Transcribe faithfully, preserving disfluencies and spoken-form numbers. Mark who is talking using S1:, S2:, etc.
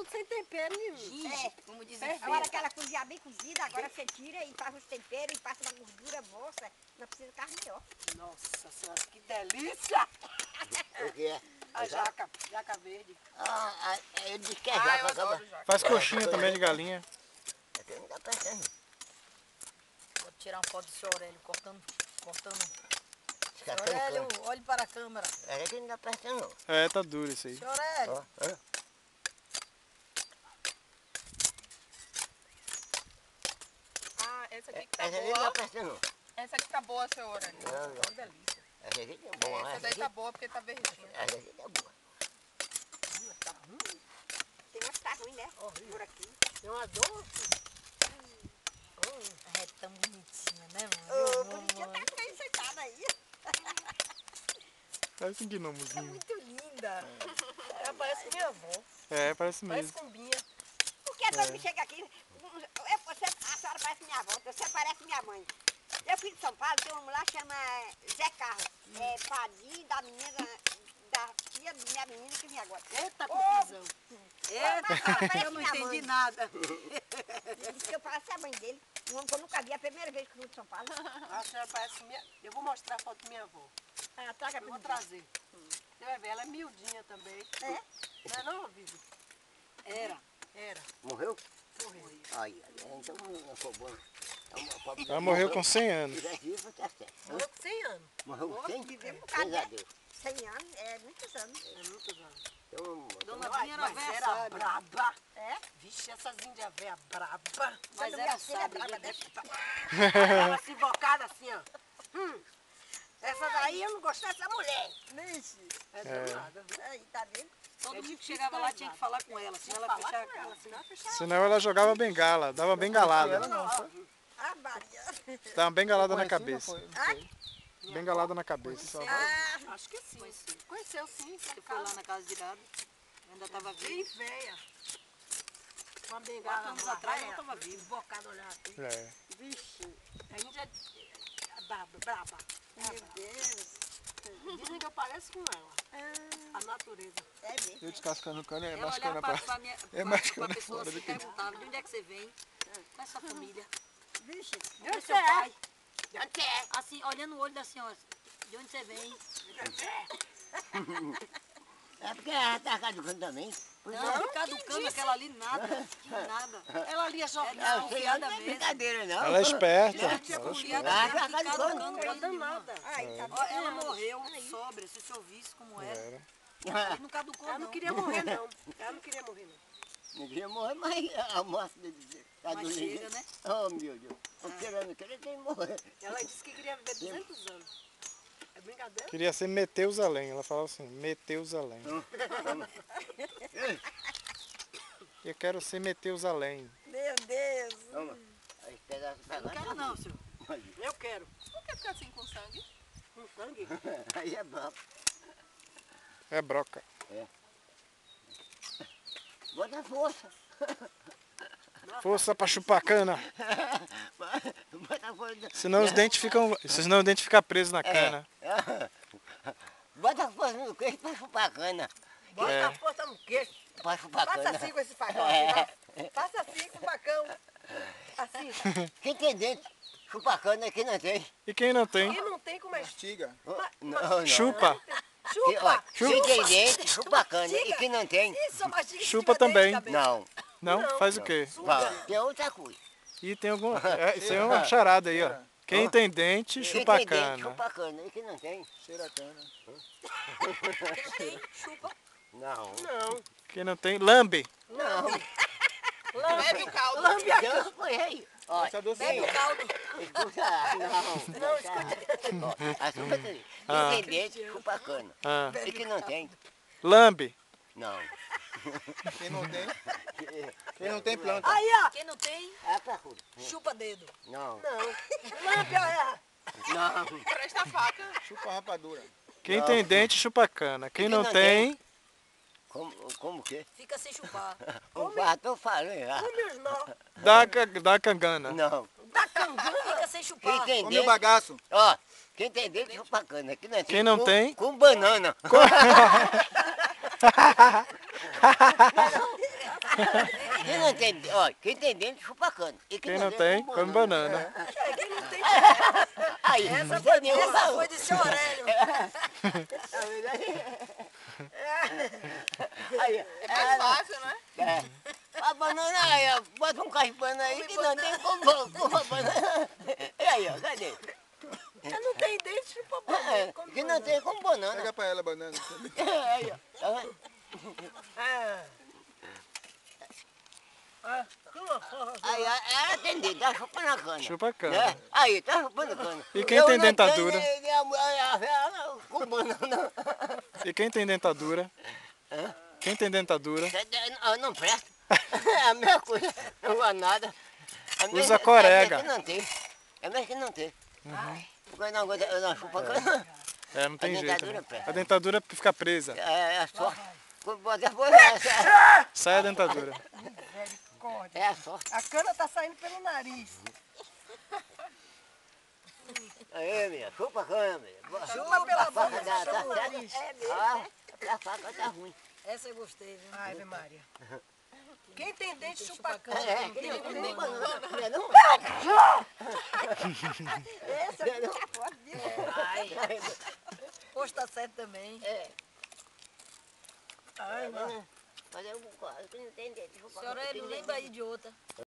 S1: tudo sem tempero nenhum.
S2: Ginge,
S3: É.
S2: como diz
S3: É,
S2: em
S3: a hora
S2: feira.
S3: que ela cozinhar bem cozida, agora você tira e faz os temperos e passa na gordura moça. Não precisa de carne melhor.
S1: Nossa senhora, que delícia!
S4: O que é?
S1: A jaca, jaca verde.
S4: Ah, ah, ele disse que é
S5: Ah, eu
S4: jaca,
S5: adoro
S4: acaba.
S5: jaca.
S6: Faz coxinha também de galinha.
S4: Aqui não dá prestando.
S2: Vou tirar uma foto do seu Aurélio cortando. cortando. Seu
S4: Descascando
S2: Aurélio,
S4: cana.
S2: olhe para a câmera.
S4: É que não dá prestando não.
S6: É, tá duro isso aí.
S2: Seu Aurélio.
S4: Ó, ó.
S5: Ah, essa aqui que tá
S4: Essa aqui não dá
S5: boa.
S4: prestando não.
S5: Essa aqui tá boa, seu Aurélio.
S4: Não, não.
S5: Uma delícia.
S4: Essa aqui tá boa.
S5: Essa
S4: Essa
S5: daí
S4: aqui,
S5: tá boa porque tá verdinha.
S4: essa aqui tá boa.
S3: Tem umas que tá ruim, né? Por aqui.
S1: Tem uma dor.
S2: É tão bonitinha, né,
S3: Ô,
S2: mano?
S3: bonitinha tá bem sentada aí.
S6: Parece um
S2: É
S6: gnomozinho.
S2: muito linda.
S1: Ela parece minha avó.
S6: É, parece
S1: Parece
S6: mesmo.
S1: cumbinha.
S3: Porque quando me chega aqui, eu, você, a senhora parece minha avó, você parece minha mãe. Eu fui de São Paulo, tem uma mulher que chama Zé Carlos. É padrinho da menina, da tia da minha menina que vem agora.
S1: Eita, confusão.
S3: Eita,
S1: Eu não entendi nada.
S3: Ele disse que eu pareço a mãe dele. Um homem que eu nunca vi, é a primeira vez que eu fui de São Paulo.
S1: A senhora parece minha... Eu vou mostrar a foto da minha avó.
S3: Ah, traga
S1: Eu
S3: pra
S1: vou
S3: mim.
S1: trazer. Você vai ver, ela é miudinha também.
S3: É?
S1: Não é não, Vivi?
S2: Era.
S1: Era.
S4: Morreu?
S1: Morreu.
S4: Ai, ai, então não foi bom.
S6: Ela morreu com cem anos.
S4: Se tivesse vivo, tá certo.
S1: Morreu com cem anos.
S4: Morreu com cem?
S3: vivemos um
S4: Graças
S3: bocado,
S4: a
S3: né?
S4: Deus.
S3: cem anos, é muitos anos.
S1: É muitos anos.
S4: Então,
S2: Dona
S4: então,
S2: Vinha era
S1: Mas
S2: velha
S1: era
S2: sábia.
S1: braba.
S3: É?
S1: Vixe, essas índias velhas braba.
S2: Mas
S3: Quando
S2: era
S3: minha filha é
S2: sábia.
S3: brava, né?
S1: Ela se invocada assim, ó. Hum. Essa daí eu não gostei dessa mulher.
S3: Vixe.
S1: É,
S6: É.
S1: danada, viu?
S3: Aí, tá vendo?
S2: Todo
S1: É
S2: mundo que
S1: difícil
S2: chegava lá
S1: casar.
S2: tinha que falar com ela, senão ela
S1: Falar
S2: fechava
S1: com
S2: a
S1: ela,
S2: cara.
S1: senão ela fechava.
S6: Senão ela jogava bengala, dava bengalada.
S3: Ah, Maria.
S6: Dá uma bengalada na
S7: Conheci, não
S6: cabeça.
S7: foi?
S3: Ai,
S6: Bengalada na cabeça. só.
S3: ah,
S1: Acho que sim.
S2: Conheci.
S1: Conheceu sim,
S2: Você
S1: por
S2: foi lá
S1: casa.
S2: na casa de Gabi, ainda estava
S1: Bem
S2: vivo.
S1: velha. Uma
S2: Quatro
S1: bengala
S2: anos
S1: lá,
S2: atrás
S1: vai
S2: não
S1: ela,
S2: tava vivo.
S1: Invocada olhar assim.
S6: É.
S1: Vixe, a índia é braba, braba.
S3: meu Deus.
S1: Dizem que eu pareço com ela.
S3: Ah,
S1: A natureza.
S3: é mesmo.
S7: Eu descascando cana, é
S2: Ela
S7: mais
S2: olhava
S7: cana
S2: para
S7: pra...
S2: a minha
S7: é
S2: pra,
S7: mais
S2: pra
S7: cana
S2: pessoa
S7: fora
S2: assim,
S7: do que dentro.
S2: perguntava, de onde é que você vem? Qual é a sua família?
S3: Vixe.
S2: Qual é
S1: Eu
S2: seu
S1: sei.
S2: pai?
S1: De onde é?
S2: Assim, olhando o olho da senhora, de onde você vem?
S4: é porque ela tá caducando também.
S2: Não, de caducando aquela ali, nada, que nada.
S1: Ela ali é só.
S2: É,
S4: Eu
S2: não,
S4: sei,
S2: fiada
S4: não é
S2: mesmo.
S4: brincadeira, não.
S6: Ela é esperta.
S2: Ela tinha
S6: Ela é
S2: culiada
S4: Ah,
S2: mesmo,
S4: tá
S2: de
S4: caducando.
S2: caducando
S1: Ela
S2: coisa nenhuma.
S1: danada.
S3: Ai, tá
S2: Ó, ela
S3: vendo?
S2: morreu sóbria, se o senhor visse como era.
S6: Era.
S2: Ele não caducou,
S1: Ela
S2: não.
S1: não queria morrer, não. Ela não queria morrer, não.
S4: Não queria morrer, mas a moça tá
S2: Mas
S4: doendo.
S2: chega, né?
S4: Oh, meu Deus. Eu querendo, querendo, tem que morrer.
S1: Ela disse que queria viver duzentos anos. É brincadeira?
S6: Queria ser Meteusalém. Ela falava assim, Meteusalém. Eu quero ser Meteusalém.
S3: Meu Deus.
S4: Toma. Aí pega,
S2: Eu não quero não, senhor.
S1: Eu quero.
S5: Por que ficar assim com sangue?
S1: Com sangue.
S4: Aí é bom.
S6: É broca.
S4: Bota força.
S6: Força pra chupar cana.
S4: Bota força.
S6: Senão os dentes ficam. Senão os dentes ficam presos na cana.
S4: Bota força no queixo pra chupar cana.
S1: Bota
S6: É.
S1: a força no queixo.
S4: Pra chupar
S1: Passa
S4: cana.
S1: assim com esse facão. Assim, vai. Passa assim com o facão. Assim.
S4: Quem tem dente, chupa cana, quem não tem.
S6: E quem não tem?
S1: E não tem como é.
S7: Mastiga.
S4: Não, não.
S6: Chupa.
S4: Quem, ó, quem tem dente, chupa cana. E quem não tem,
S1: Isso, mastiga se
S6: Chupa
S1: tiver
S6: também.
S1: dente
S4: não.
S6: Não?
S1: Não.
S6: Faz o quê?
S4: Vai, tem outra coisa.
S6: E tem algum. É, isso é uma charada aí, ó. Quem tem dente,
S4: Quem
S6: chupa
S4: tem dente,
S6: cana.
S4: chupa cana. E quem não tem,
S7: Cheira a cana.
S2: Quem tem, chupa.
S4: não.
S1: Não.
S6: Quem não tem, lambe.
S4: Não.
S5: Bebe o caldo.
S1: Lambe a
S4: Deus põe aí. Ó,
S7: Essa
S2: Bebe
S7: docinha.
S2: o caldo.
S4: escuta. Não, não, escuta. Ó, escuta aí.
S6: Ah.
S4: Quem tem dente, chupa cana.
S6: Ah,
S4: E quem não tem,
S6: lambe.
S4: não.
S7: Quem não tem, quem não tem planta.
S1: Aí, ó.
S2: Quem não tem,
S4: É pra rua.
S2: chupa dedo.
S4: Não,
S1: Não. Lambe, ó.
S4: não.
S5: Presta a faca.
S7: Chupa a rapadura.
S6: Quem
S4: Não.
S6: tem dente, chupa cana. Quem não
S4: não
S6: tem,
S4: Como, como que?
S2: Fica sem chupar.
S4: O quarto falando já.
S1: Come os nó.
S6: dá, ca- dá cangana.
S4: Não.
S1: Da cangana.
S2: Fica sem
S4: Quem
S2: chupar.
S4: tem
S7: Come o
S4: dente,
S7: bagaço.
S4: ó, quem tem dente, chupa cana. Quem não tem,
S6: Quem não
S4: com,
S6: tem?
S4: com banana. Quem não tem, ó, quem tem dente chupa cana. E
S6: Quem não tem,
S4: come
S6: come banana.
S1: Quem não tem
S4: Aí,
S1: essa
S4: não
S1: foi,
S4: tem nenhum
S1: essa
S4: valor.
S1: foi de seu Aurélio.
S4: Aí,
S5: É mais fácil, né?
S4: é. A banana aí, ó, bota um cacho de banana aí que não tem como como a banana. E aí, ó, cadê?
S1: Ela não tem dente, chupa
S4: É,
S1: banana. come
S4: que não
S1: banana.
S4: tem como banana.
S7: Pega pra ela a banana.
S4: Aí, ó. Tá vendo?
S1: Ah. Ah,
S4: Aí, ela tem dedo, tá chupando a cana.
S6: Chupa cana.
S4: Né? Aí, tá chupando cana.
S6: E quem
S4: Eu
S6: tem
S4: não
S6: dentadura?
S4: tenho, nem a mulher, a velha, com banana.
S6: E quem tem dentadura?
S4: Hã?
S6: Quem tem dentadura?
S4: Eu não presta. É a mesma coisa, não vale nada. A minha-
S6: Usa corega.
S4: É mesmo que não tem. É mesmo que não tem. Porque eu não aguento, eu não chupo a cana.
S6: É, não tem
S4: A
S6: jeito.
S4: dentadura
S6: Né?
S4: presta.
S6: A dentadura fica presa.
S4: É, é só. Depois é,
S6: Sai a dentadura.
S4: é a sorte.
S1: a cana tá saindo pelo nariz.
S4: Aí, minha, chupa a cana, minha.
S1: Chupa pela
S4: A faca
S1: boca,
S4: dá,
S1: chupa
S4: tá
S1: o
S4: certo.
S1: nariz.
S4: Ah, a faca tá ruim.
S2: Essa eu gostei, viu?
S1: Ai, Ave Maria. Quem tem dente, chupa
S2: chupa
S1: cana.
S4: É, que não tem banana. Não é não?
S3: Esse eu fico a foto disso.
S2: Ai, pois tá certo também.
S4: É.
S1: Ai, não.
S4: Fazer um bocado, que não tem dente. chupa a
S2: Senhora,
S4: cana,
S2: ele
S4: tem
S2: lembra aí de outra.